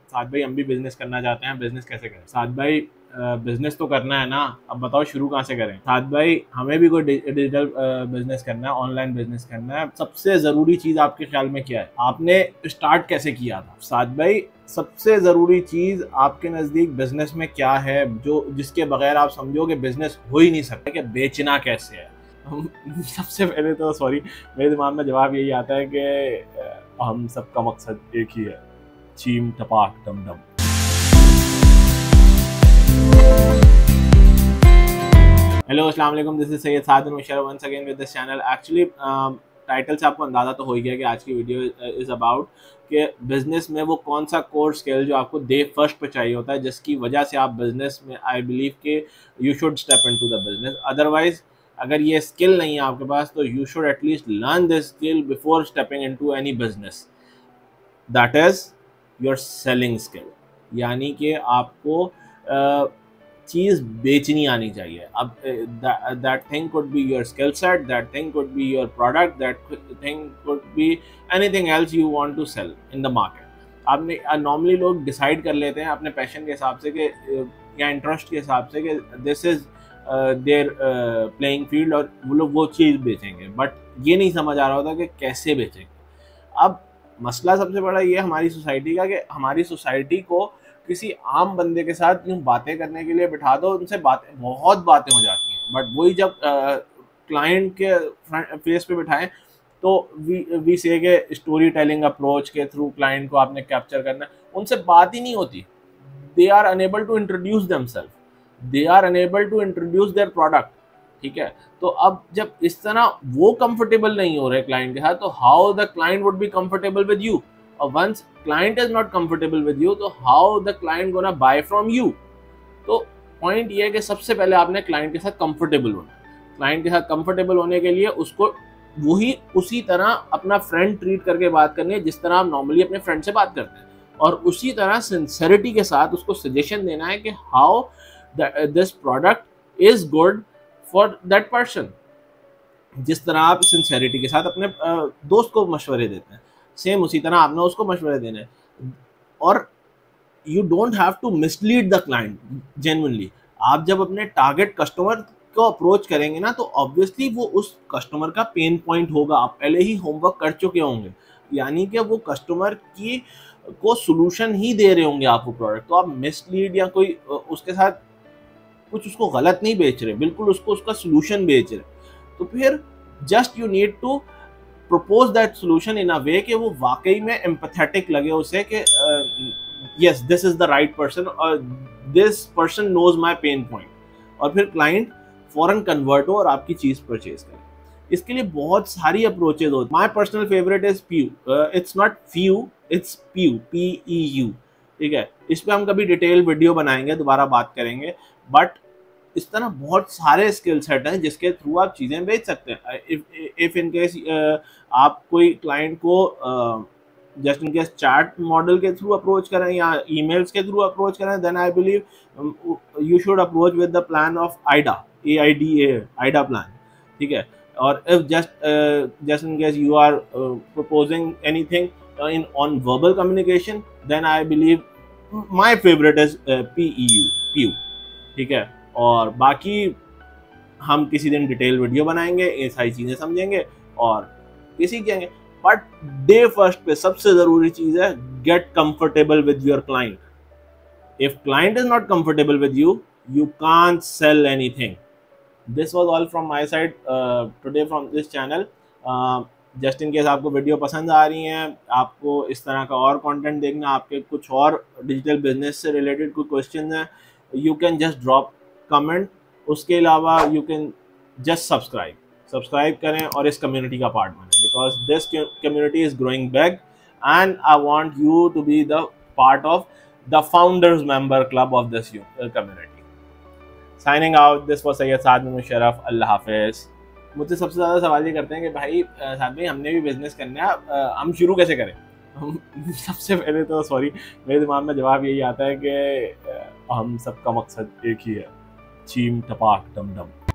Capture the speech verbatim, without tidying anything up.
साद भाई हम भी बिजनेस करना चाहते हैं, बिजनेस कैसे करें? साद भाई बिजनेस तो करना है ना, अब बताओ शुरू कहाँ से करें? साद भाई हमें भी कोई डिजिटल बिजनेस करना है, ऑनलाइन बिजनेस करना है। सबसे जरूरी चीज आपके ख्याल में क्या है? आपने स्टार्ट कैसे किया था? साद भाई सबसे जरूरी चीज आपके नजदीक बिजनेस में क्या है जो जिसके बगैर आप समझो कि बिजनेस हो ही नहीं सकता? कि बेचना कैसे है? सबसे पहले तो सॉरी मेरे दिमाग में जवाब यही आता है कि हम सबका मकसद एक ही है, चीम टपाक डम डम। हेलो अस्सलाम वालेकुम, this is Syed Saad Musharraf once again with this channel. Actually title से आपको अंदाजा तो हो ही गया कि आज की वीडियो इज अबाउट कि बिजनेस में वो कौन सा कोर स्किल जो आपको डे फर्स्ट पे चाहिए होता है, जिसकी वजह से आप बिजनेस में आई बिलीव के you should step into the business. Otherwise अगर ये स्किल नहीं है आपके पास तो you should at least learn this skill before stepping into any business, that is your selling skill. यानी कि आपको uh, चीज़ बेचनी आनी चाहिए। अब that thing could be your skill set, that thing could be your product, that thing could be anything else you want to cell in the market. आपने normally लोग डिसाइड कर लेते हैं अपने पैशन के हिसाब से कि या इंटरेस्ट के हिसाब से कि this is their playing field और वो लोग वो चीज़ बेचेंगे, बट ये नहीं समझ आ रहा होता कि कैसे बेचेंगे। अब मसला सबसे बड़ा ये हमारी सोसाइटी का कि हमारी सोसाइटी को किसी आम बंदे के साथ यूँ बातें करने के लिए बिठा दो, उनसे बातें बहुत बातें हो जाती हैं, बट वही जब क्लाइंट के फेस पे बिठाएं तो वी वी से के स्टोरी टेलिंग अप्रोच के थ्रू क्लाइंट को आपने कैप्चर करना है, उनसे बात ही नहीं होती। They are unable to introduce themselves, they are unable to introduce their product. ठीक है, तो अब जब इस तरह वो कंफर्टेबल नहीं हो रहे क्लाइंट के साथ, तो how the client would be comfortable with you? और once client is not comfortable with you, तो how the client gonna buy from you? तो पॉइंट ये है कि सबसे पहले आपने क्लाइंट के साथ कंफर्टेबल होना। क्लाइंट के साथ कंफर्टेबल होने के लिए उसको वही उसी तरह अपना फ्रेंड ट्रीट करके बात करनी है जिस तरह आप नॉर्मली अपने फ्रेंड से बात करते हैं, और उसी तरह सिंसेरिटी के साथ उसको सजेशन देना है कि how this product is good for that person. जिस तरह आप सिंसेरिटी के साथ अपने दोस्त को मशवरे देते हैं, सेम उसी तरह आपने उसको मशवरे देने हैं। और you don't have to mislead the client genuinely. आप जब अपने टारगेट कस्टमर को अप्रोच करेंगे ना, तो ऑब्वियसली वो उस कस्टमर का पेन पॉइंट होगा, आप पहले ही होमवर्क कर चुके होंगे, यानी कि वो कस्टमर की को सोल्यूशन ही दे रहे होंगे आप वो प्रोडक्ट। तो आप मिसलीड या कोई उसके साथ कुछ उसको गलत नहीं बेच रहे, बिल्कुल उसको उसका सोल्यूशन बेच रहे। तो फिर just you need to propose that solution in a way कि वो वाकई में empathetic लगे उसे कि yes this is the right person और this person knows my pain point, और फिर client फौरन कन्वर्ट हो और आपकी चीज़ परचेज करे। इसके लिए बहुत सारी अप्रोचेज होती हैं। My personal favourite is PEU, it's not few, it's PEU, P E U. ठीक है, इस पर हम कभी डिटेल वीडियो बनाएंगे, दोबारा बात करेंगे। बट इस तरह बहुत सारे स्किल सेट हैं जिसके थ्रू आप चीज़ें बेच सकते हैं। इफ इफ इन केस आप कोई क्लाइंट को just in case chat model के थ्रू अप्रोच करें या ईमेल्स के थ्रू अप्रोच करें, then I believe you should approach with the plan of AIDA, A I D A, AIDA plan. ठीक है, और if just just in case you are proposing anything in on verbal communication, then I believe my favourite is P E U, P U. ठीक है, और बाकी हम किसी दिन डिटेल वीडियो बनाएंगे, ये सारी चीज़ें समझेंगे और ये सीख जाएंगे। बट डे फर्स्ट पे सबसे ज़रूरी चीज़ है get comfortable with your client. If client is not comfortable with you, you can't sell anything. This was all from my side today from this channel. Just in case आपको video पसंद आ रही हैं, आपको इस तरह का और कंटेंट देखना, आपके कुछ और डिजिटल बिजनेस से रिलेटेड कोई क्वेश्चन हैं, you can just drop comment. उसके अलावा you can just subscribe subscribe करें और इस कम्युनिटी का पार्ट बने, because this community is growing big and I want you to be the part of the founders member club of this community. Signing out, this was Syed Saad Musharraf, अल्लाह हाफिज़। मुझसे सबसे ज़्यादा सवाल ये करते हैं कि भाई साहब भाई हमने भी बिजनेस करना है, हम शुरू कैसे करें? सबसे पहले तो सॉरी मेरे दिमाग में जवाब यही आता है कि हम सबका मकसद एक ही है, चीम टपाक डम डम।